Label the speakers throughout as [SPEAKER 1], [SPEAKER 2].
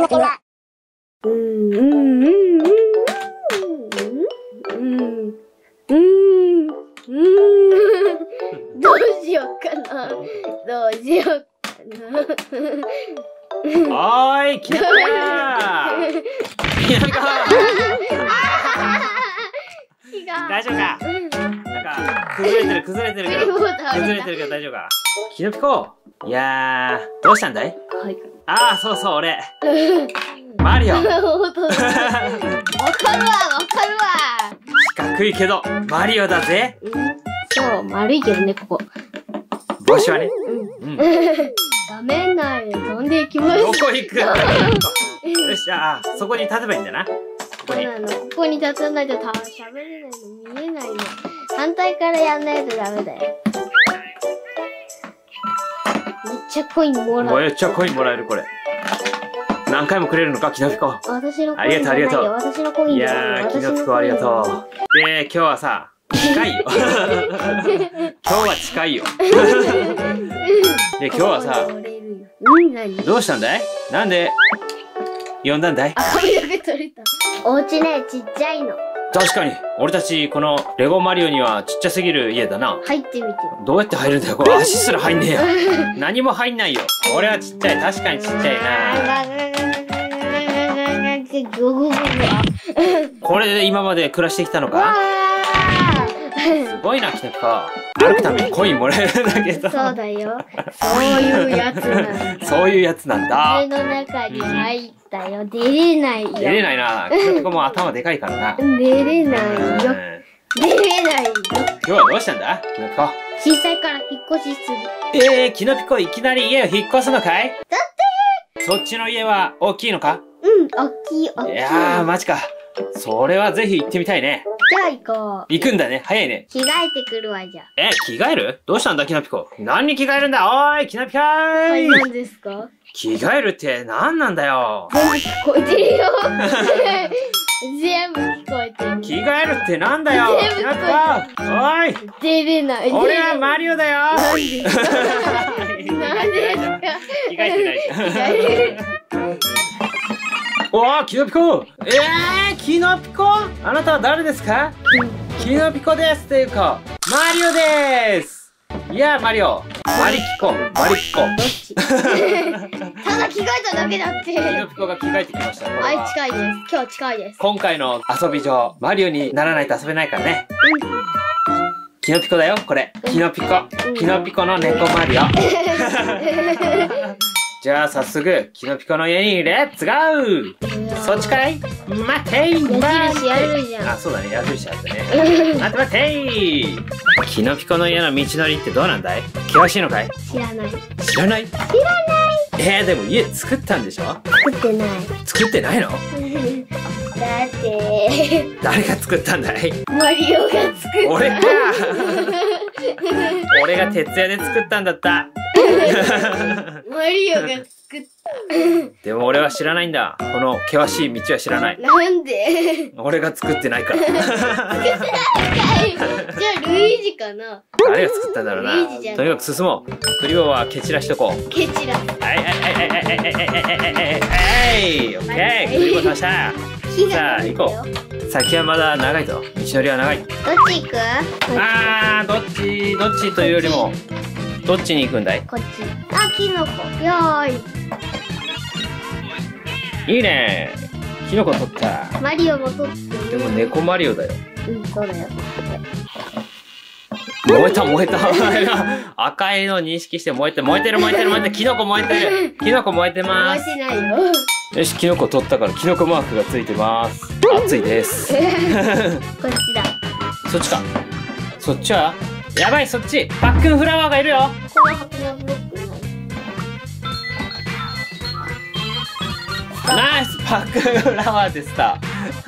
[SPEAKER 1] の点が。
[SPEAKER 2] どうしようかな。どうしようかな。
[SPEAKER 3] おーい、きなぴこー。きなぴこー。大丈夫か。なんか崩れてるけど崩れてるけど大丈夫か。きなぴこ、いやー、どうしたんだい？
[SPEAKER 2] はい。
[SPEAKER 3] ああ、そうそう、俺マリオ。
[SPEAKER 2] わかるわ、わかるわ。
[SPEAKER 3] 四角いけどマリオだぜ。
[SPEAKER 2] そう、丸いけどね、ここ。
[SPEAKER 3] 帽子はね。
[SPEAKER 2] 画面内で飛んでいきました。
[SPEAKER 3] どこ行く？よし、じゃあそこに立てばいいんだな。ここに。
[SPEAKER 2] ここに立たないと喋れないの、見えないの。反対からやんないとダメだよ。めっちゃコインもらう。
[SPEAKER 3] めっちゃコインもらえるこれ。何回もくれるのか、きなぴこ。
[SPEAKER 2] 私のコインじゃないよ。私のコイン
[SPEAKER 3] い
[SPEAKER 2] じゃないよ。
[SPEAKER 3] やー、きなぴこありがとう。で、今日はさ、近いよ。今日は近いよ。で、今日はさ、どうしたんだい？なんで呼んだんだい？
[SPEAKER 2] 髪の毛取れた。お家ね、ちっちゃいの。
[SPEAKER 3] 確かに、俺たちこのレゴマリオにはちっちゃすぎる家だな。
[SPEAKER 2] 入ってみて。
[SPEAKER 3] どうやって入るんだよ。これ足すら入んねえよ。何も入んないよ。俺はちっちゃい。確かにちっちゃいな。これで今まで暮らしてきたのか？すごいな、きなぴこ。歩くためにコインもらえるんだけど。
[SPEAKER 2] そうだよ。そういうやつなんだ。
[SPEAKER 3] そういうやつなんだ。
[SPEAKER 2] 家の中に入ったよ。出れないよ。
[SPEAKER 3] 出れないな。きなぴこも頭でかいからな。
[SPEAKER 2] 出れないよ。出れないよ。
[SPEAKER 3] 今日はどうしたんだ、きなぴこ。
[SPEAKER 2] 小さいから引っ越しする。
[SPEAKER 3] きなぴこいきなり家を引っ越すのかい？だってそっちの家は大きいのか？
[SPEAKER 2] 大きい。
[SPEAKER 3] いやー、マジか。それはぜひ行ってみたいね。
[SPEAKER 2] じゃあ行こう。
[SPEAKER 3] 行くんだね。早いね。
[SPEAKER 2] 着替えてくるわ、じゃあ。
[SPEAKER 3] 着替える？どうしたんだ、きなぴこ。何に着替えるんだ？おーい、きなぴこー
[SPEAKER 2] はい、
[SPEAKER 3] い。
[SPEAKER 2] 何ですか？
[SPEAKER 3] 着替えるって何なんだよ。
[SPEAKER 2] 全部聞こえてるよ。全部聞こえてる。
[SPEAKER 3] 着替えるってなんだよ。きなぴこ。おーい。
[SPEAKER 2] 出れない。
[SPEAKER 3] 俺はマリオだよ。
[SPEAKER 2] 何ですか？
[SPEAKER 3] 着替えてないじゃん。おー、きなぴこ。きなぴこ。あなたは誰ですか？きなぴこですっていうか、マリオです。いや、マリオ。マリキコ。
[SPEAKER 2] どっち？ただ着替えただけだって。
[SPEAKER 3] きなぴこが着替えてきました。
[SPEAKER 2] はい、近いです。今日近いです。
[SPEAKER 3] 今回の遊び場、マリオにならないと遊べないからね。きなぴこだよ、これ。きなぴこ。きなぴこの猫マリオ。じゃあ早速、きなぴこの家にレッツゴー。そっちかい？待てー。
[SPEAKER 2] 矢印あるじゃん。
[SPEAKER 3] あ、そうだね、矢印あったね。待て待てー。きなぴこの家の道のりってどうなんだい？険しいのかい？
[SPEAKER 2] 知らない。
[SPEAKER 3] 知らない？でも家作ったんでしょ？
[SPEAKER 2] 作ってない。
[SPEAKER 3] 作ってないの？
[SPEAKER 2] だって
[SPEAKER 3] 誰が作ったんだい？
[SPEAKER 2] マリオが作った。
[SPEAKER 3] 俺か。俺が徹夜で作ったんだった。
[SPEAKER 2] マリオが作った。
[SPEAKER 3] でも俺は知らないんだ。この険しい道は知らない。
[SPEAKER 2] なんで？
[SPEAKER 3] 俺が作ってないから。
[SPEAKER 2] 作ってないかい。じゃあルイージかな。
[SPEAKER 3] 誰が作ったんだろうな。
[SPEAKER 2] ルイージじゃん。
[SPEAKER 3] とにかく進もう。クリボーは蹴散らしとこう。
[SPEAKER 2] ケチラ。
[SPEAKER 3] はいはいはいはいはいはいはいはいオッケー。クリボー倒した。さあ行こう。先はまだ長いぞ。道のりは長い。
[SPEAKER 2] どっち行く？
[SPEAKER 3] どっちというよりもどっちに行くんだい？
[SPEAKER 2] こっち。あ、キノコ。よーい。
[SPEAKER 3] いいね。キノコ取った。
[SPEAKER 2] マリオも取ってる。
[SPEAKER 3] でも猫マリオだよ。
[SPEAKER 2] そうだよ。
[SPEAKER 3] 燃えた赤いのを認識して燃えてるキノコ燃えてる。キノコ燃えてます。
[SPEAKER 2] 燃えてないよ。
[SPEAKER 3] よし、キノコ取ったからキノコマークがついてます。熱いです。
[SPEAKER 2] こっちだ。
[SPEAKER 3] そっちか。そっちはやばい、そっちパックンフラワーがいるよ。
[SPEAKER 2] この箱のブロック
[SPEAKER 3] ナイスパックンフラワーでした。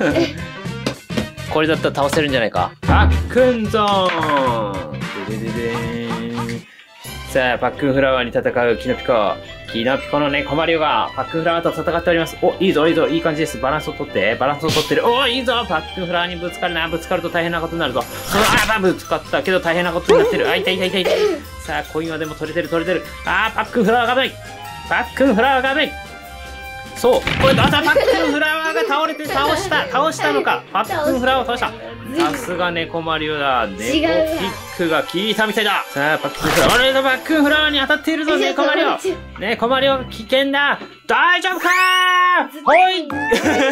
[SPEAKER 3] これだったら倒せるんじゃないか。パックンゾーン。ででででーん。さあ、パックンフラワーに戦うキノピコ。キノピコの猫マリオがパックンフラワーと戦っております。お、いいぞ、いい感じです。バランスをとってる。お、いいぞ、パックンフラワーにぶつかるな。ぶつかると大変なことになるぞ。ぶつかったけど大変なことになってる。痛い。さあ、コインはでも取れてる。パックンフラワーが危ない。 そう。これ、パックンフラワーが倒したのか。パックンフラワーを倒した。さすが猫マリオだ。猫キックが効いたみたいだ。さあ、パックンフラワー。俺のパックンフラワーに当たっているぞ、猫マリオ。猫マリオ危険だ。大丈夫かー。ほい。
[SPEAKER 2] どこ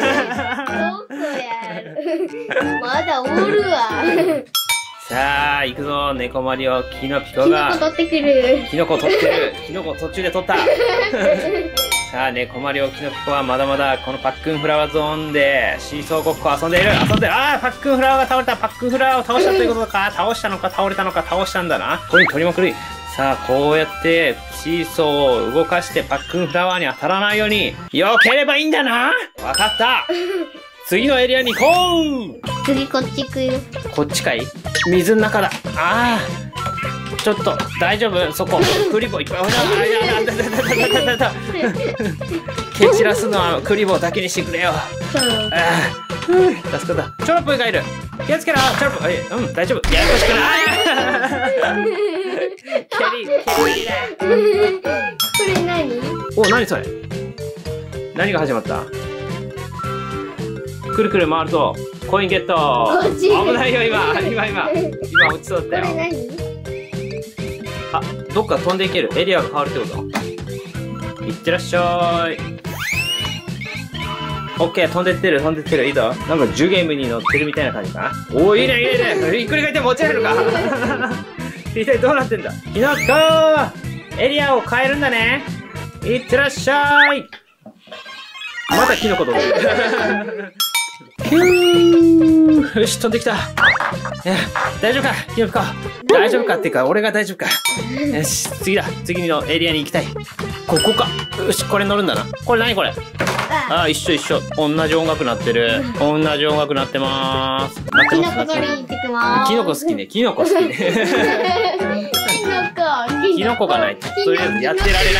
[SPEAKER 2] やる。まだおるわ。
[SPEAKER 3] さあ、行くぞ、猫マリオ。キノピコが。
[SPEAKER 2] キノコ取ってくる。
[SPEAKER 3] キノコ取ってる。キノコ途中で取った。さあ、猫マリオ、キノピコはまだまだこのパックンフラワーゾーンでシーソーごっこ遊んでいる。ああ、パックンフラワーが倒れた。パックンフラワーを倒したということか。倒したのか倒れたのか倒したんだな。コイン取りまくり。さあ、こうやってシーソーを動かしてパックンフラワーに当たらないように避ければいいんだな。わかった。次のエリアに行こう。
[SPEAKER 2] 次こっち行くよ。こ
[SPEAKER 3] っちかい？水の中だ。ああ。ちょっと、大丈夫？そこ。クリボーいっぱい。蹴散らすのはクリボーだけにしてくれよ。助かった。チョロップがいる。気をつけろ、チョロップ。大丈夫。ややこしくない。蹴りだ。
[SPEAKER 2] れ何？
[SPEAKER 3] お、何それ？何が始まった？くるくる回るとコインゲット。危ないよ今落ちそうだったよ。
[SPEAKER 2] これ何？
[SPEAKER 3] あ、どっか飛んでいける。エリアが変わるってこと？いってらっしゃい。オッケー、飛んでってるいいぞ。なんかジュゲームに乗ってるみたいな感じかな。おー、いいねひっくり返って持ち上げるか。一体どうなってんだ。キノピコエリアを変えるんだね。いってらっしゃい。またキノコ飛んでる。ヒュー、よし、飛んできた。大丈夫か、キノピコ。大丈夫かっていうか、俺が大丈夫か。よし、次のエリアに行きたい。ここか。よし、これ乗るんだな。これ何これ。ああ、一緒。同じ音楽鳴ってる。同じ音楽鳴ってまーす。
[SPEAKER 2] キノコ取りに行ってきまーす。
[SPEAKER 3] キノコ好きね。キノコがないと、とりあえずやってられない。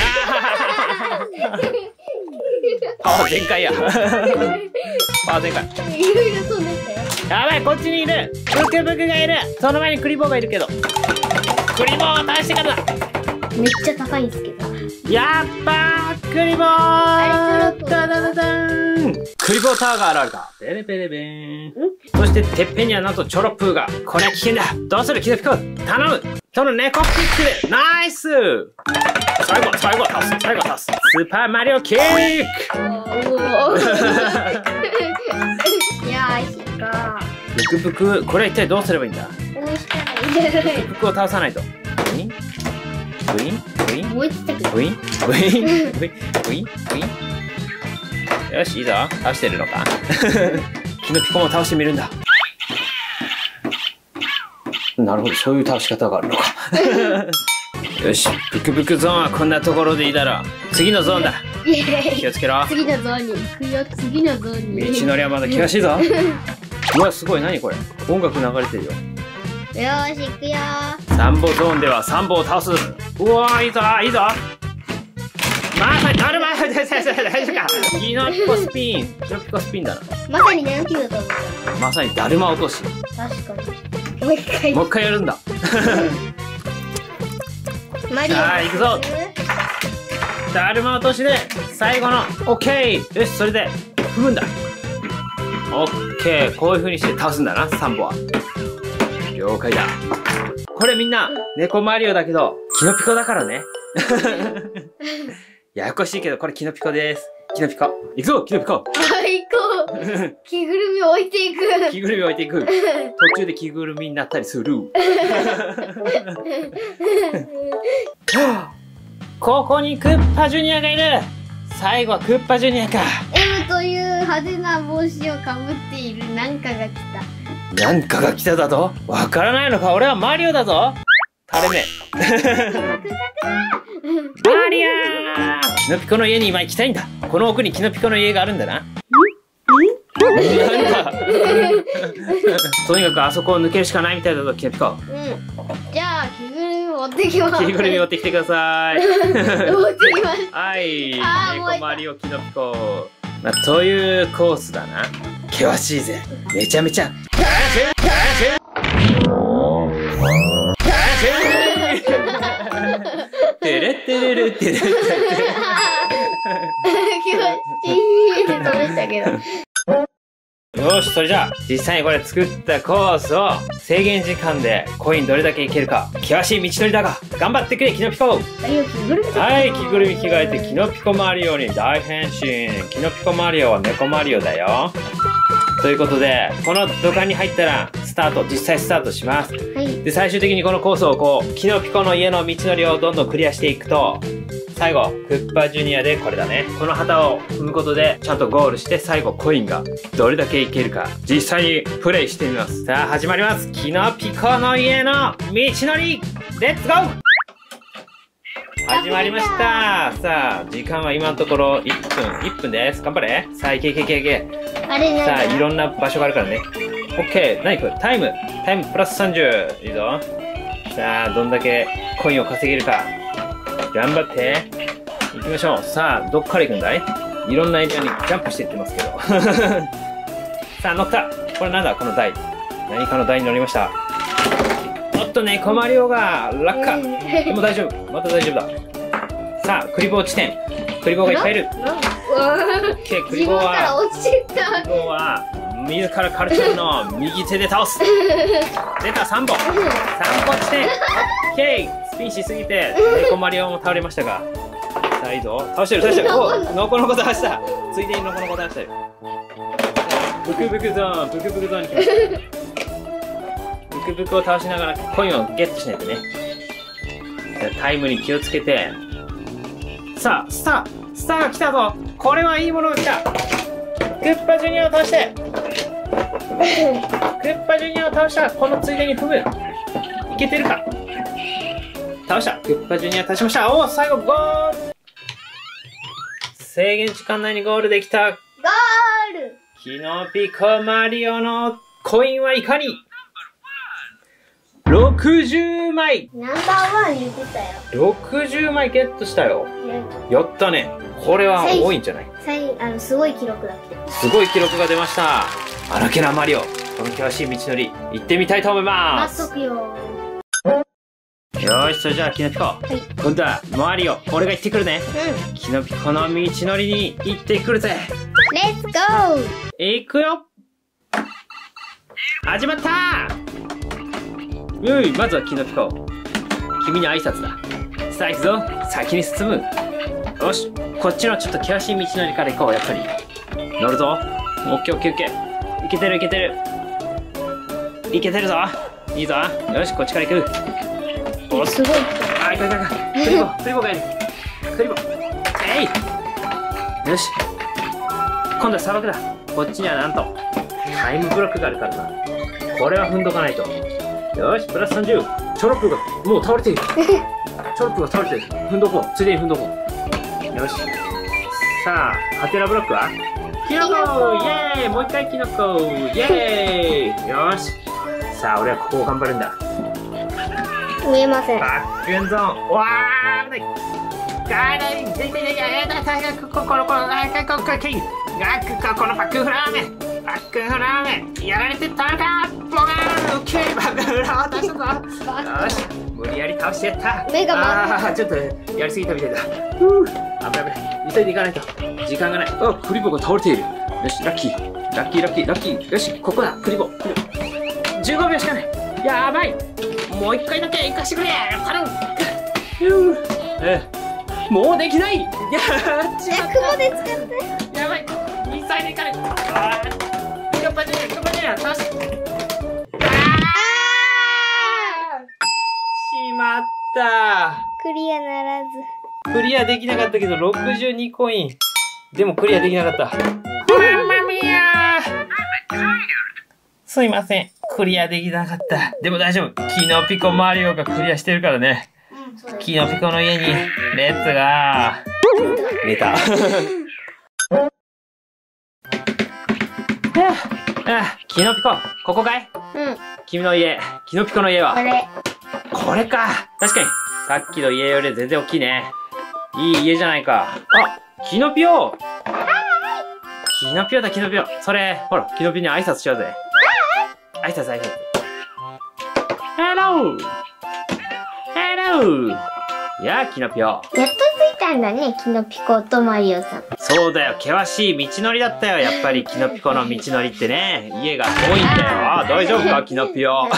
[SPEAKER 3] パワー全開や。パワー全開。
[SPEAKER 2] いろいろ飛んでたよ。
[SPEAKER 3] やばい、こっちにいる。ブクブクがいる。その前にクリボーがいるけど。クリボーを倒してからだ。
[SPEAKER 2] めっちゃ高いんですけど。
[SPEAKER 3] やっばー、クリボー。ダダダダーン。クリボータワーが現れた。ペレペレベーン。そしててっぺんにはなんとチョロップーが。これは危険だ。どうするキノピコ。頼む。その猫キックで。ナイス。最後は倒す。スーパーマリオキック。
[SPEAKER 2] いやー、しか。
[SPEAKER 3] ブクブク、これは一体どうすればいいんだ。
[SPEAKER 2] こうしたらいいんじゃない。
[SPEAKER 3] ブクブクを倒さないと。ブイン
[SPEAKER 2] もう一つ
[SPEAKER 3] ブインよし、いいぞ。倒してるのか。キノピコも倒してみるんだ。なるほど、そういう倒し方があるのか。よし、ブクブクゾーンはこんなところでいいだろう。次のゾーンだ。気をつけろ。
[SPEAKER 2] 次のゾーンに行くよ。次のゾーンに。
[SPEAKER 3] 道のりはまだ険しいぞ。うわ、すごい。何これ。音楽流れてるよ。
[SPEAKER 2] よーし、行くよー。
[SPEAKER 3] サンボゾーンではサンボを倒す。うわー、いいぞ。まさに、大丈夫か。キノピコスピンだな。
[SPEAKER 2] まさに何キロだと思った。
[SPEAKER 3] まさにだるま落とし。
[SPEAKER 2] 確かに。もう一回
[SPEAKER 3] やるんだ。
[SPEAKER 2] マリオ。
[SPEAKER 3] さあ、行くぞ。だるま落としで、最後の、オッケー。よし、それで、踏むんだ。オッケー。こういう風にして倒すんだな、サンボは。了解だ。これみんな、猫マリオだけど、キノピコだからね。ややこしいけど、これキノピコです。キノピコ。行くぞ、キノピコ。
[SPEAKER 2] 行こう。着ぐるみ置いていく。
[SPEAKER 3] 途中で着ぐるみになったりする。ここにクッパジュニアがいる。最後はクッパジュニアか。
[SPEAKER 2] M という派手な帽子をかぶっているなんかが来た。
[SPEAKER 3] なんかが来ただと？わからないのか。俺はマリオだぞ。垂れ目。マリオー！キノピコの家に今行きたいんだ。この奥にキノピコの家があるんだな。なんだ。とにかくあそこを抜けるしかないみたいだぞ、キノピコ。
[SPEAKER 2] じゃあ着ぐるみ持ってきます。
[SPEAKER 3] 着ぐるみ持ってきてください。
[SPEAKER 2] 持ってきます。
[SPEAKER 3] はい。猫マリオキノピコ。まあ、というコースだな。険しいぜ。めちゃめちゃ。てれってれれってれってれ。
[SPEAKER 2] 気持ちいいとでしたけど。
[SPEAKER 3] よし、それじゃあ、実際にこれ作ったコースを制限時間でコインどれだけいけるか、険しい道のりだが、頑張ってくれ、キノピコ。はい、着ぐるみ着替えてキノピコマリオに大変身。キノピコマリオは猫マリオだよ。ということで、この土管に入ったら、実際スタートします。
[SPEAKER 2] はい。
[SPEAKER 3] で、最終的にこのコースをこう、キノピコの家の道のりをどんどんクリアしていくと、最後、クッパジュニアでこれだね。この旗を踏むことで、ちゃんとゴールして、最後コインがどれだけいけるか、実際にプレイしてみます。さあ、始まります。キノピコの家の道のり、レッツゴー。始まりました。さあ、時間は今のところ1分です。頑張れ。さあ、いけ。
[SPEAKER 2] あれ
[SPEAKER 3] さあ、いろんな場所があるからね。オッケー。何これタイムプラス30。いいぞ。さあ、どんだけコインを稼げるか。頑張って。行きましょう。さあ、どっから行くんだい？いろんなエリアにジャンプしていってますけど。さあ、乗った。これなんだこの台。何かの台に乗りました。おっとね、コマリオが落下。でも大丈夫。また大丈夫だ。さあ、クリボー地点。クリボーがいっぱいいる。クリボーは、自らカルチャーの右手で倒す。出た、3本地点。オッケー。スピンしすぎて、猫マリオも倒れましたが。さあ、いいぞ。倒してる。お、ノコノコ倒した。ついでにノコノコ倒したよ。ブクブクゾーンに来ました。ブクブクを倒しながらコインをゲットしないとね。タイムに気をつけて。さあ、スターが来たぞ。これはいいものが来た。クッパジュニアを倒して。このついでに踏む。いけてるか。倒した。クッパジュニア倒しました。おお、最後ゴール。制限時間内にゴールできた。
[SPEAKER 2] ゴール。
[SPEAKER 3] キノピコマリオのコインはいかに。60枚。
[SPEAKER 2] ナンバーワン言ってたよ。
[SPEAKER 3] 60枚ゲットしたよ。やったね。これは多いんじゃない？
[SPEAKER 2] すごい記録だって。
[SPEAKER 3] すごい記録が出ました。荒けなマリオ。この険しい道のり、行ってみたいと思います。
[SPEAKER 2] 待っとくよ。
[SPEAKER 3] よーし、それじゃあ、キノピコ。今度は、マリオ、俺が行ってくるね。キノピコの道のりに行ってくるぜ。
[SPEAKER 2] レッツゴー。
[SPEAKER 3] 行くよ。始まったー。まずはキノピコ。君に挨拶だ。さあ行くぞ。先に進む。よし、こっちのちょっと険しい道のりから行こう、やっぱり。乗るぞ。オッケー。いけてる。いけてるぞ。いいぞ。よし、こっちから行く。
[SPEAKER 2] すごい。
[SPEAKER 3] あ、いか。クリボがいる。よし。今度は砂漠だ。こっちにはなんと、タイムブロックがあるからな。これは踏んどかないと。よし、プラス30。チョロップが、もう倒れている。踏んどこう。ついでに踏んどこう。よし。さあ、ハテナブロックはキノコイェーイ。もう一回キノコイェーイ。よし。さあ、俺はここを頑張るんだ。
[SPEAKER 2] 見えません。
[SPEAKER 3] バックエンゾーン。わー、危ない。このバックフラーメン。やられてたのか。ボガーン。オッケー、バックフラーメン出したぞ。よし、無理やり倒してやった。
[SPEAKER 2] 目が
[SPEAKER 3] ちょっとやりすぎたみたいだ。危ない。急いでいかないと。時間がない。あ、クリボーが倒れている。よし、ラッキー。よし、ここだ、クリボー。15秒しかない。やばい。もう一回だけ行かしてくれ。頼む。もうできない。やっちまった。
[SPEAKER 2] 雲で使って。
[SPEAKER 3] やばい。2歳でいかない。クッパジュニア倒し。しまった。
[SPEAKER 2] クリアならず。
[SPEAKER 3] クリアできなかったけど、62コイン。でもクリアできなかった。マンマミアー。すいません。クリアできなかった。でも大丈夫。キノピコマリオがクリアしてるからね。キノピコの家に、レッツが寝た。キノピコ、ここかい？君の家、キノピコの家はこれか。確かに、さっきの家より全然大きいね。いい家じゃないか。あ、キノピオ。キノピオだ。それ、ほら、キノピオに挨拶しようぜ。挨拶。ヘロー。やあ、キノピオ。
[SPEAKER 2] やっと着いたたんだね、キノピコとマリオさん。
[SPEAKER 3] そうだよ、険しい道のりだったよ。やっぱりキノピコの道のりってね、家が遠いんだよ。大丈夫か、キノピオ。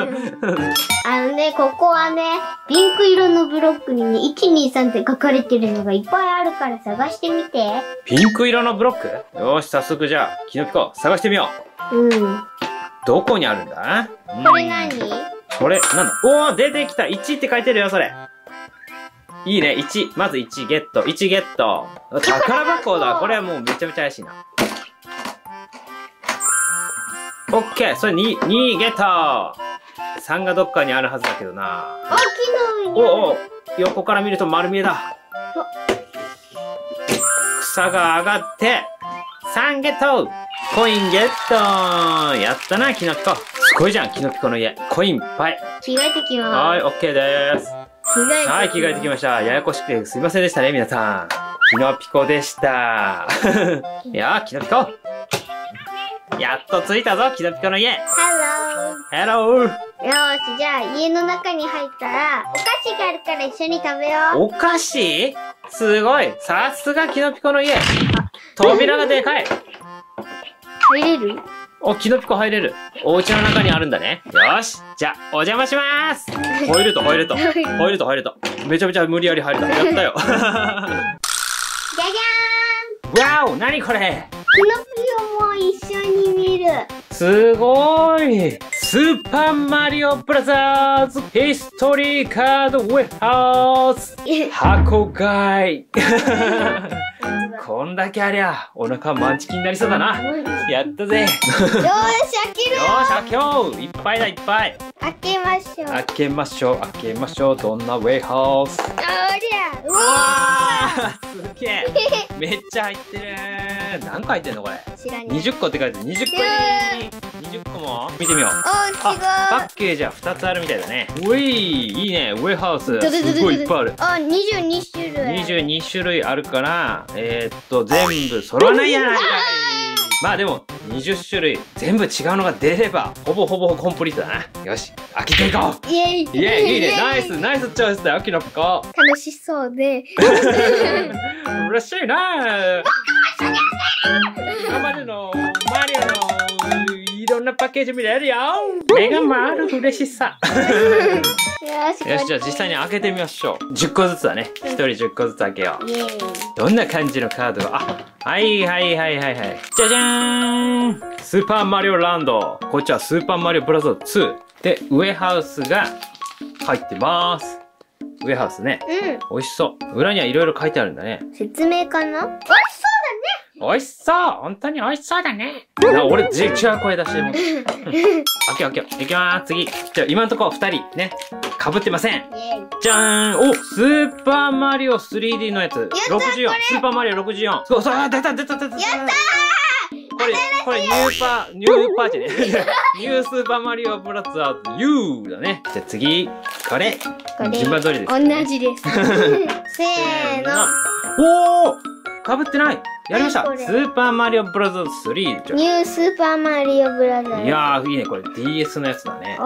[SPEAKER 2] ここはね、ピンク色のブロックにね、123って書かれてるのがいっぱいあるから探してみて。
[SPEAKER 3] ピンク色のブロック？よーし、早速じゃあ、キノピコ探してみよう。
[SPEAKER 2] うん。
[SPEAKER 3] どこにあるんだ？
[SPEAKER 2] これ何？
[SPEAKER 3] これ、なんだ？おー、出てきた !1 って書いてるよ、それ。いいね、1。まず1ゲット。1ゲット。宝箱だ。これはもうめちゃめちゃ怪しいな。オッケー、それ2ゲット。3がどっかにあるはずだけどな。
[SPEAKER 2] あ、木の上にある。
[SPEAKER 3] お、横から見ると丸見えだ。草が上がって、3ゲット。コインゲット。やったな、キノピコ。すごいじゃん、キノピコの家。コインいっぱい。
[SPEAKER 2] 着替えてきます。
[SPEAKER 3] はい、オッケーでーす。はい、着替えてきました。ややこしくてすいませんでしたね、皆さん。キノピコでした。いやー、キノピコ。やっと着いたぞ、キノピコの家。
[SPEAKER 2] ハロー。
[SPEAKER 3] ハロー。
[SPEAKER 2] よーし、じゃあ家の中に入ったら、お菓子があるから一緒に食べよう。
[SPEAKER 3] お菓子？すごい。さすがキノピコの家。扉がでかい。
[SPEAKER 2] 入れる？
[SPEAKER 3] お、キノピコ入れる。お家の中にあるんだね。よーし。じゃあ、お邪魔しまーす。入ると。めちゃめちゃ無理やり入れた。やったよ。
[SPEAKER 2] じゃじゃ
[SPEAKER 3] わお、なにこれ？
[SPEAKER 2] ーん！キノピオも一緒に見る。
[SPEAKER 3] すごい。スーパーマリオブラザーズヒストリーカードウェハウス箱買い。こんだけありゃ、お腹満チキになりそうだな。やったぜ。
[SPEAKER 2] よーし、開けるよ。
[SPEAKER 3] よーし、開けよう。いっぱいだ、いっぱい。
[SPEAKER 2] 開けましょう。
[SPEAKER 3] 開けましょう、開けましょう。どんなウェハウス。
[SPEAKER 2] ありゃ、うわ
[SPEAKER 3] ーすげえ。めっちゃ入ってる。何個入ってんのこれ。
[SPEAKER 2] 知らない。
[SPEAKER 3] 20個って書いてる。20個入り。20個も見てみよう。
[SPEAKER 2] あ、違う。
[SPEAKER 3] パッケージは2つあるみたいだね。うい、いいね。ウェハウス。すごいいっぱいある。
[SPEAKER 2] あ、22種類。
[SPEAKER 3] 22種類あるから、全部揃わないやないかい。まあでも、20種類全部違うのが出れば、ほぼコンプリートだな。よし、開けていこう。
[SPEAKER 2] イエイ。
[SPEAKER 3] イエイ、いいね。ナイスチョイスだよ、キノピコ。
[SPEAKER 2] 楽しそうで。
[SPEAKER 3] 嬉しいな。今までのマリオのいろんなパッケージ見れるよ。目が回る嬉しさ。よし、じゃあ実際に開けてみましょう。10個ずつだね。1人10個ずつ開けよう。どんな感じのカードが、はい。じゃじゃーん。スーパーマリオランド。こっちはスーパーマリオブラザーズ2。で、ウェハウスが入ってます。ウェハウスね。美味しそう。裏にはいろいろ書いてあるんだね。
[SPEAKER 2] 説明かな？
[SPEAKER 3] 美味しそう本当に美味しそうだね。俺、違う声出しても。開けよう。いきまーす。次。じゃあ、今のところ2人、ね。被ってません。じゃーん。お、スーパーマリオ 3D のやつ。64。スーパーマリオ64。そう、出た。やったー！これ、ニューパーじゃね。ニュースーパーマリオブラザーズ U だね。じゃあ次。これ。順番通りです。
[SPEAKER 2] 同じです。せーの。
[SPEAKER 3] おー！被ってない。やりました。スーパーマリオブラザーズ3。
[SPEAKER 2] ニュースーパーマリオブラザーズ。
[SPEAKER 3] いやー、いいね。これ DS のやつだね。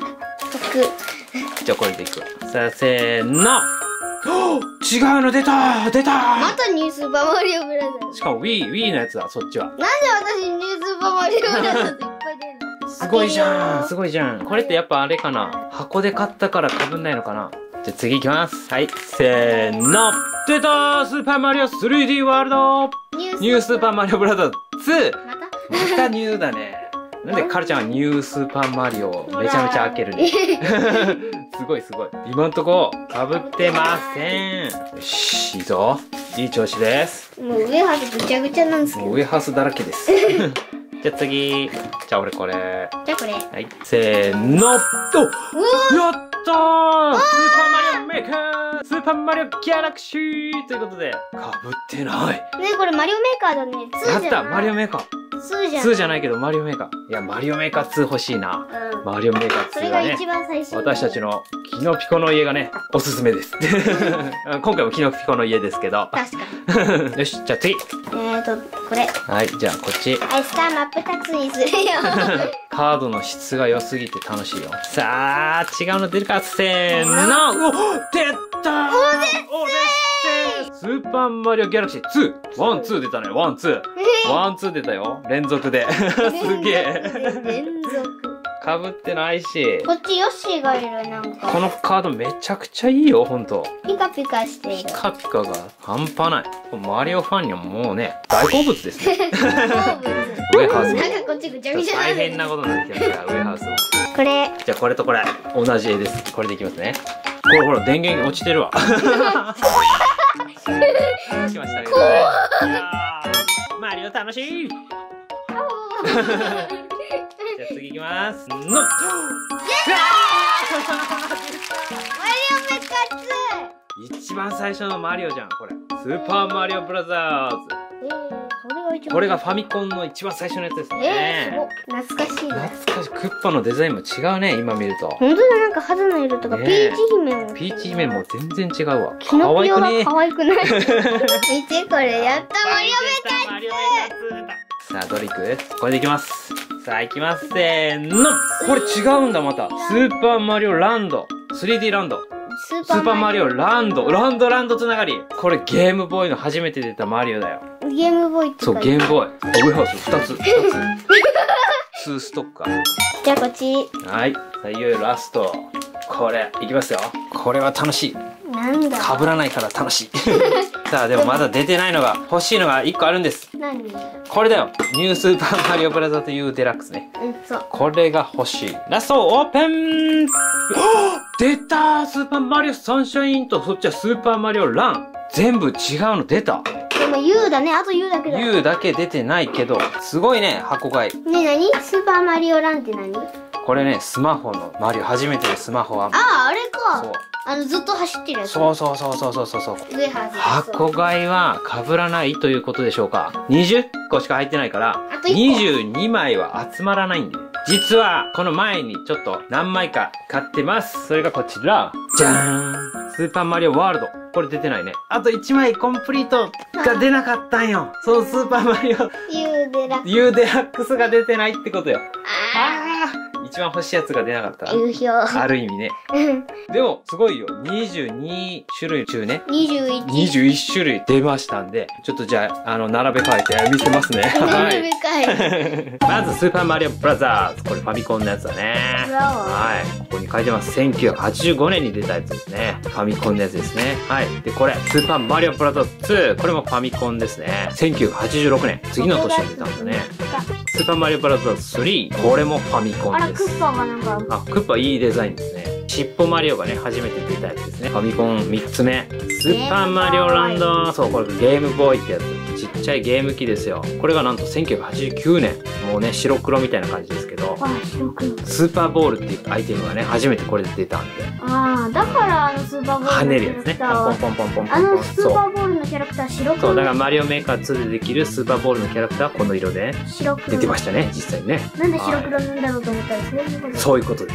[SPEAKER 3] じゃあこれでいく。さあ、せーの。違うの出た
[SPEAKER 2] またニュースーパーマリオブラザーズ。
[SPEAKER 3] しかも Wii のやつだ、そっちは。
[SPEAKER 2] なんで私ニュースーパーマリオブラザーズいっぱい出るの？
[SPEAKER 3] すごいじゃん。これってやっぱあれかな。箱で買ったから被んないのかな。じゃあ次いきます。はい。せーの。出たースーパーマリオ 3D ワールドニュースーパーマリオブラザーズ 2! またニューだね。なんでカルちゃんはニュースーパーマリオをめちゃめちゃ開けるね。すごい。今んとこ被ってません。よし、いいぞ。いい調子です。
[SPEAKER 2] もう上ハウスぐちゃぐちゃなんですけど。
[SPEAKER 3] 上ハウスだらけです。じゃあ次。じゃあ俺これ。
[SPEAKER 2] じゃあこれ。
[SPEAKER 3] はい。せーの。やったースーパーマリオメーカースーパーマリオギャラクシーということで、被ってない。
[SPEAKER 2] ね、これマリオメーカーだね。
[SPEAKER 3] やった、マリオメーカー。
[SPEAKER 2] 2
[SPEAKER 3] じゃないけど、マリオメーカー。いや、マリオメーカー2欲しいな。マリオメーカー2はね。
[SPEAKER 2] それが一番最初。
[SPEAKER 3] 私たちのキノピコの家がね、おすすめです。今回もキノピコの家ですけど。
[SPEAKER 2] 確かに。
[SPEAKER 3] よし、じゃあ次。
[SPEAKER 2] これ。
[SPEAKER 3] はい、じゃあこっち。
[SPEAKER 2] はい、スターマップタツにするよ。
[SPEAKER 3] カードの質が良すぎて楽しいよ。さあ、違うの出るか。せーの。お出たーお出たスーパーマリオギャラクシー2。ワン、ツー出たね。ワン、ツー。ワン、ツー出たよ。連続で。すげえ。
[SPEAKER 2] 連続。
[SPEAKER 3] かぶってないし。
[SPEAKER 2] こっちヨッシーがいる、なんか。
[SPEAKER 3] このカードめちゃくちゃいいよ、ほんと。
[SPEAKER 2] ピカピカしている。
[SPEAKER 3] ピカピカが半端ない。マリオファンにはもうね、大好物ですね。
[SPEAKER 2] 好物。
[SPEAKER 3] ウェハースも。
[SPEAKER 2] なんかこっちぐちゃぐちゃ
[SPEAKER 3] 大変なことになってきました、ウェハースも。
[SPEAKER 2] これ。
[SPEAKER 3] じゃあこれとこれ、同じ絵です。これでいきますね。これほら、電源落ちてるわ。来ましたけどね。マリオ楽しい。じゃあ次いきます。のっ
[SPEAKER 2] マリオメカ
[SPEAKER 3] 一番最初のマリオじゃん、これ。スーパーマリオブラザーズ。
[SPEAKER 2] それが一番。
[SPEAKER 3] これがファミコンの一番最初のやつです
[SPEAKER 2] すご
[SPEAKER 3] ね。
[SPEAKER 2] 懐かしいな。
[SPEAKER 3] 懐かしい。クッパのデザインも違うね、今見ると。
[SPEAKER 2] 本当だ、なんか肌の色とか、
[SPEAKER 3] ね
[SPEAKER 2] ピーチ姫も。
[SPEAKER 3] ピーチ姫も全然違うわ。
[SPEAKER 2] キノピオが
[SPEAKER 3] 可愛くね。
[SPEAKER 2] 可愛くない。見て、これ、やった、マリオメ
[SPEAKER 3] マリオメカツ。さあ、どれいく？これでいきます。さあ、いきます。せーの。これ違うんだ、また。スーパーマリオランド。3D ランド。
[SPEAKER 2] スー
[SPEAKER 3] スーパーマリオランド。ランドつながり。これゲームボーイの初めて出たマリオだよ。
[SPEAKER 2] ゲームボーイって
[SPEAKER 3] そう、
[SPEAKER 2] 書いて
[SPEAKER 3] ゲームボーイ。ウェハース2つ。2ストッカー。
[SPEAKER 2] じゃあこっち。
[SPEAKER 3] はい。さあ、いよいよラスト。これ、いきますよ。これは楽しい。
[SPEAKER 2] なんだ。
[SPEAKER 3] 被らないから楽しい。さあ、でもまだ出てないのが、欲しいのが1個あるんです。
[SPEAKER 2] 何？
[SPEAKER 3] これだよ。ニュースーパーマリオブラザーというデラックスね。
[SPEAKER 2] そう。
[SPEAKER 3] これが欲しい。ラストオープン。出たー、スーパーマリオサンシャインと、そっちはスーパーマリオラン。全部違うの出た。
[SPEAKER 2] でも U だね。あと U だけだ。
[SPEAKER 3] U だけ出てないけど、すごいね、箱買い。
[SPEAKER 2] ね、何？スーパーマリオランって何？
[SPEAKER 3] これね、スマホのマリオ、初めてのスマホは。
[SPEAKER 2] あ、あれ
[SPEAKER 3] そう
[SPEAKER 2] か。ずっと走ってるやつ。
[SPEAKER 3] そう。箱買いは被らないということでしょうか。20個しか入ってないから、
[SPEAKER 2] あと1個
[SPEAKER 3] 22枚は集まらないんで。実は、この前にちょっと何枚か買ってます。それがこちら。じゃーん。スーパーマリオワールド。これ出てないね。あと1枚コンプリートが出なかったんよ。そう、スーパーマリオ U デラックスが出てないってことよ。一番欲しいやつが出なかった。
[SPEAKER 2] 優勝。
[SPEAKER 3] ある意味ね。でも、すごいよ。22種類中ね。
[SPEAKER 2] 21。
[SPEAKER 3] 21種類出ましたんで、ちょっとじゃあ、並べ替えて見せますね。
[SPEAKER 2] 並べ替え。
[SPEAKER 3] まず、スーパーマリオブラザーズ。これファミコンのやつだね。はい。ここに書いてます。1985年に出たやつですね。ファミコンのやつですね。はい。で、これ、スーパーマリオブラザーズ2。これもファミコンですね。1986年。次の年に出たんだね。スーパーマリオブラザーズ3。これもファミコンです。
[SPEAKER 2] クッパがなんか。
[SPEAKER 3] あ、クッパいいデザインですね。尻尾マリオがね、初めて出たやつですね。ファミコン3つ目。スーパーマリオランド。そう、これゲームボーイってやつ。ちっちゃいゲーム機ですよ。これがなんと1989年。もうね、白黒みたいな感じですけど。
[SPEAKER 2] 白黒。
[SPEAKER 3] スーパーボールっていうアイテムがね、初めてこれで出たんで。
[SPEAKER 2] だからスーパーボール。
[SPEAKER 3] 跳ねるやつね。ポンポンポンポンポンポン。
[SPEAKER 2] スーパーボールのキャラクター白黒。
[SPEAKER 3] そう、だからマリオメーカー2でできるスーパーボールのキャラクターはこの色で
[SPEAKER 2] 白黒
[SPEAKER 3] 出てましたね、実際にね。
[SPEAKER 2] なんで白黒なんだろうと思ったら
[SPEAKER 3] そういうことです。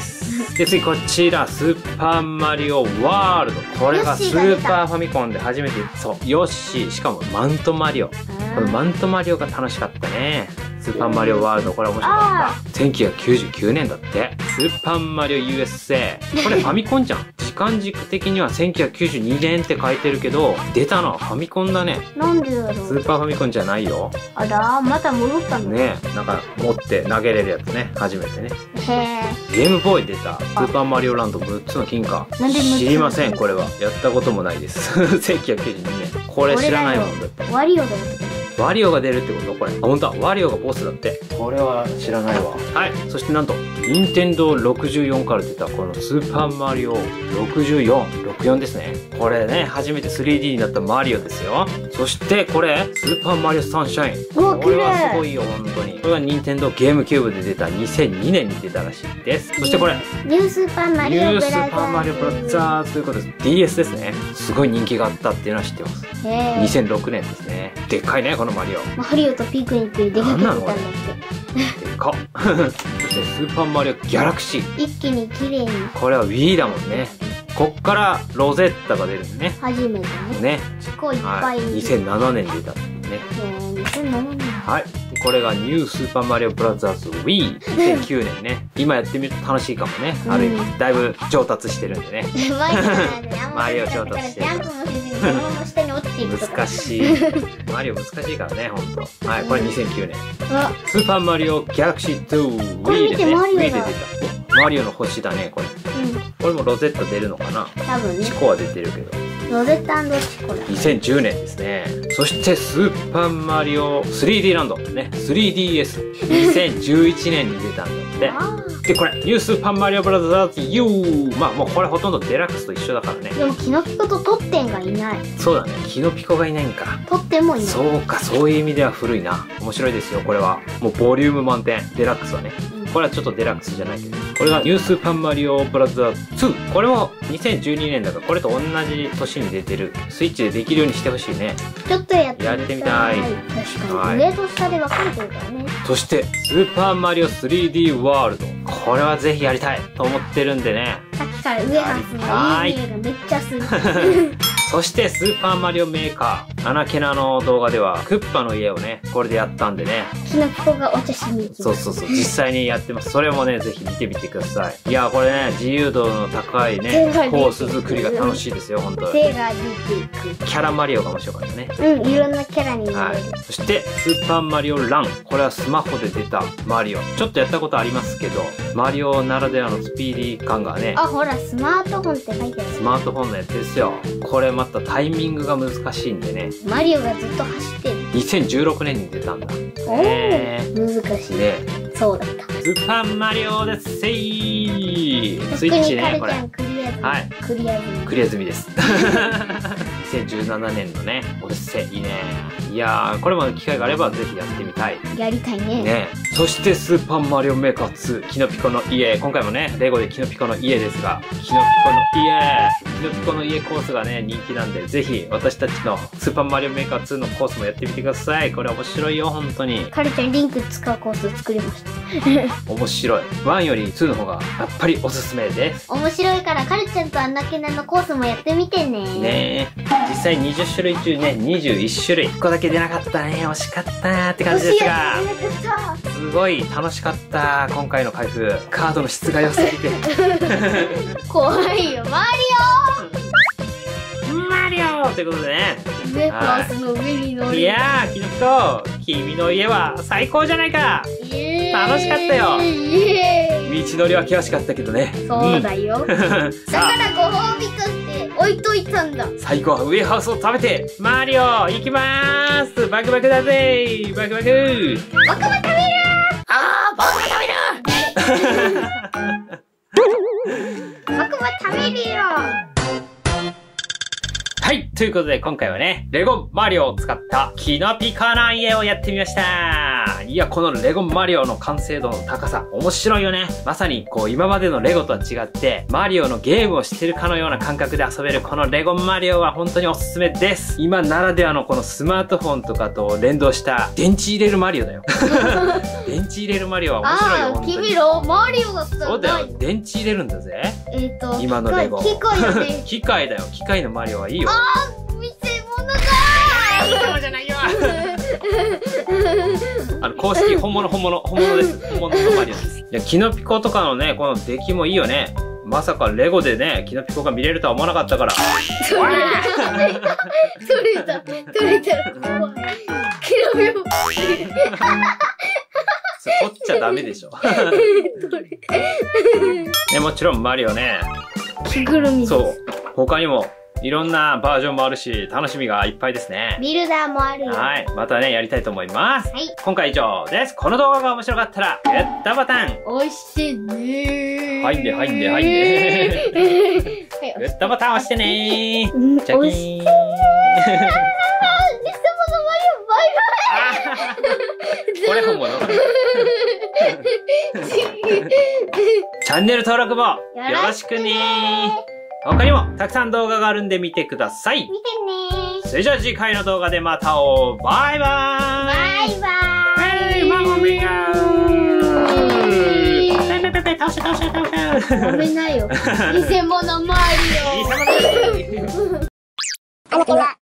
[SPEAKER 3] で、次こちら、スーパーマリオワールド。これがスーパーファミコンで初めて、そう、ヨッシー、しかもマントマリオ。このマントマリオが楽しかったね。スーパーマリオワールド、これ面白かった。1999年だって。スーパーマリオ USA。これファミコンじゃん。時間軸的には1992年って書いてるけど、出たのはファミコンだね。
[SPEAKER 2] なんでだろう。
[SPEAKER 3] スーパーファミコンじゃないよ。
[SPEAKER 2] あら、また戻ったの
[SPEAKER 3] ね。なんか持って投げれるやつね。初めてね。
[SPEAKER 2] へ
[SPEAKER 3] ゲームボーイ出た。スーパーマリオランド6つの金貨。
[SPEAKER 2] なんで6つ
[SPEAKER 3] 知りません、これは。やったこともないです。1992年。これ知らないもんだって。
[SPEAKER 2] ワリオだよ。
[SPEAKER 3] ワリオが出るってことこれ。あ、ほんとだ。ワリオがボスだって。これは知らないわ。はい。そしてなんと、任天堂64から出たこのスーパーマリオ64ですね。これね、初めて 3D になったマリオですよ。そしてこれ、スーパーマリオサンシャイン。これはすごいよ、本当に。これが任天堂ゲームキューブで出た2002年に出たらしいです。そしてこれ、
[SPEAKER 2] ニュースーパーマリオブラザーズ。
[SPEAKER 3] ニュースーパーマリオブラザーズということです。DS ですね。すごい人気があったっていうのは知ってます。2006年ですね。でっかいね、このマリオ。
[SPEAKER 2] マリオとピクニックに出かけてたんだって。
[SPEAKER 3] でかっ。そしてスーパーマリオギャラクシー。
[SPEAKER 2] 一気に綺麗に。
[SPEAKER 3] これは Wii だもんね。こっからロゼッタが出るんね。
[SPEAKER 2] 初めてね。
[SPEAKER 3] す
[SPEAKER 2] ごいいっぱい。
[SPEAKER 3] 2007年に出たね。
[SPEAKER 2] 2007年。
[SPEAKER 3] はい。これがニュースーパーマリオブラザーズ Wii 2009年ね。今やってみると楽しいかもね。ある意味だいぶ上達してるんでね。マリオ上達してる。
[SPEAKER 2] そのまま下に落ちていくとか。
[SPEAKER 3] 難しい。マリオ難しいからね、ほんと。はい、これ2009年。
[SPEAKER 2] あ、
[SPEAKER 3] スーパーマリオギャラクシー2。
[SPEAKER 2] これ見て
[SPEAKER 3] Wii でね。
[SPEAKER 2] マリオだ
[SPEAKER 3] Wii で出た。おマリオの星だね、これ。これもロゼッタ出るのかな。
[SPEAKER 2] 多分ね
[SPEAKER 3] チ。コは出てるけど。
[SPEAKER 2] ロゼッタ&チコだ。
[SPEAKER 3] 2010年ですね。そしてスーパーマリオ 3D ランドね 3DS 2011年に出たんだっ
[SPEAKER 2] あ
[SPEAKER 3] て。でこれニュースーパーマリオブラザーズ U。 まあもうこれほとんどデラックスと一緒だからね。
[SPEAKER 2] ーでもキノピコとトッテンがいない。
[SPEAKER 3] そうだね、キノピコがいないんか。
[SPEAKER 2] トッテンもいない。
[SPEAKER 3] そうか、そういう意味では古いな。面白いですよこれは。もうボリューム満点、デラックスはね。これはちょっとデラックスじゃないけど、これがニュースーパーマリオブラザーズ2。これも2012年だから、これと同じ年に出てる。スイッチでできるようにしてほしいね。
[SPEAKER 2] ちょっとやってみたい。
[SPEAKER 3] やってみたい。
[SPEAKER 2] 確かに、
[SPEAKER 3] はい
[SPEAKER 2] 上と下で分かれてるからね。
[SPEAKER 3] そしてスーパーマリオ 3D ワールド。これはぜひやりたいと思ってるんでね。
[SPEAKER 2] さっきから上半身のいい匂いがめっちゃする。
[SPEAKER 3] そしてスーパーマリオメーカー。アナケナの動画ではクッパの家をね、これでやったんでね。
[SPEAKER 2] キノピコがお茶しに行きます。
[SPEAKER 3] そうそうそう、実際にやってます。それもね、ぜひ見てみてください。いや、これね、自由度の高いね、コース作りが楽しいですよ、本当に。
[SPEAKER 2] 手が出ていく。
[SPEAKER 3] キャラマリオが面白かったね。
[SPEAKER 2] うん、いろんなキャラにな
[SPEAKER 3] は
[SPEAKER 2] れる。
[SPEAKER 3] い。そして、スーパーマリオラン。これはスマホで出たマリオ。ちょっとやったことありますけど、マリオならではのスピーディー感がね、
[SPEAKER 2] あ、ほら、スマートフォンって書いてある。
[SPEAKER 3] スマートフォンのやつですよ。これまたタイミングが難しいんでね。
[SPEAKER 2] マリオがずっと走ってる。
[SPEAKER 3] 2016年に出たんだ。
[SPEAKER 2] おー、難しい。
[SPEAKER 3] で、
[SPEAKER 2] そうだった。
[SPEAKER 3] スーパーマリオですせいスイ
[SPEAKER 2] 逆
[SPEAKER 3] ッチね、これ
[SPEAKER 2] にカルちゃ。んクリア済み。
[SPEAKER 3] はい
[SPEAKER 2] クリア済み。
[SPEAKER 3] クリア済みです。2017年のね、オデッセイ。いいね。いやー、これも機会があればぜひやってみたい。
[SPEAKER 2] やりたいね。
[SPEAKER 3] ね。そしてスーパーマリオメーカー2、キノピコの家。今回もね、レゴでキノピコの家ですが、キノピコの家。キノピコの家コースがね、人気なんで、ぜひ私たちのスーパーマリオメーカー2のコースもやってみてください。これ面白いよ、本当に。
[SPEAKER 2] カルちゃんリンク使うコース作りました。
[SPEAKER 3] 面白い。1より2の方がやっぱりおすすめです。
[SPEAKER 2] 面白いからカルちゃんとアンナケナのコースもやってみてね。
[SPEAKER 3] ねえ。実際20種類中ね、21種類。1個だけ出なかったね。惜しかったって感じですが。すごい楽しかった。今回の開封。カードの質が良すぎて。
[SPEAKER 2] 怖いよ、マ
[SPEAKER 3] マリオということでね。
[SPEAKER 2] リオ。上コースの上に乗る。
[SPEAKER 3] いやー、キノピコ、君の家は最高じゃないか。楽しかったよ
[SPEAKER 2] イエーイ。
[SPEAKER 3] 道のりは険しかったけどね。
[SPEAKER 2] そうだよ。だか
[SPEAKER 3] さあ、
[SPEAKER 2] らご褒美として置いといたんだ。
[SPEAKER 3] 最後はウエハースを食べて、マリオ、行きまーす。バクバクだぜ。バクバク。
[SPEAKER 2] 僕も食べる。
[SPEAKER 3] あー、僕も食べる。
[SPEAKER 2] 僕も食べるよ。
[SPEAKER 3] はい。ということで、今回はね、レゴマリオを使ったキノピコの家をやってみました。いや、このレゴマリオの完成度の高さ、面白いよね。まさに、こう、今までのレゴとは違って、マリオのゲームをしてるかのような感覚で遊べるこのレゴマリオは本当におすすめです。今ならではのこのスマートフォンとかと連動した電池入れるマリオだよ。電池入れるマリオは面白いよ、
[SPEAKER 2] ああ、
[SPEAKER 3] 本当に。
[SPEAKER 2] 君らマリオだったら
[SPEAKER 3] そうだよ。電池入れるんだぜ。今のレゴ。
[SPEAKER 2] 機械だね。
[SPEAKER 3] 機械だよ。機械のマリオはいいよ。
[SPEAKER 2] 見せ物だ
[SPEAKER 3] そうじゃないよ。公式本物です。本物のマリオです。いや、キノピコとかのね、この出来もいいよね。まさかレゴでね、キノピコが見れるとは思わなかったから。
[SPEAKER 2] 取れたら怖い。キノピコ。
[SPEAKER 3] それ取っちゃダメでしょ。ね、もちろんマリオね。
[SPEAKER 2] 着ぐるみです。
[SPEAKER 3] そう。他にもいろんなバージョンもあるし、楽しみがいっぱいですね。
[SPEAKER 2] ビルダーもあるよ。
[SPEAKER 3] はい。またね、やりたいと思います。
[SPEAKER 2] はい。
[SPEAKER 3] 今回以上です。この動画が面白かったら、グッドボタン。
[SPEAKER 2] 押してねー。
[SPEAKER 3] はいんで。
[SPEAKER 2] はい、
[SPEAKER 3] グッドボタン押してねー。
[SPEAKER 2] うん、
[SPEAKER 3] ジャキ
[SPEAKER 2] 押し
[SPEAKER 3] ーン。
[SPEAKER 2] 偽物マリオ、バイ
[SPEAKER 3] これ本物。チャンネル登録もよろしくねー。他にもたくさん動画があるんで見てください。
[SPEAKER 2] 見てねー。
[SPEAKER 3] それじゃあ次回の動画でまた会おう。バイバーイ。
[SPEAKER 2] バイバーイ。
[SPEAKER 3] はい、ママミヤー。ペペペ、倒せ。
[SPEAKER 2] ごめんなよ。偽物マリオ。
[SPEAKER 3] 偽物。
[SPEAKER 2] あなたは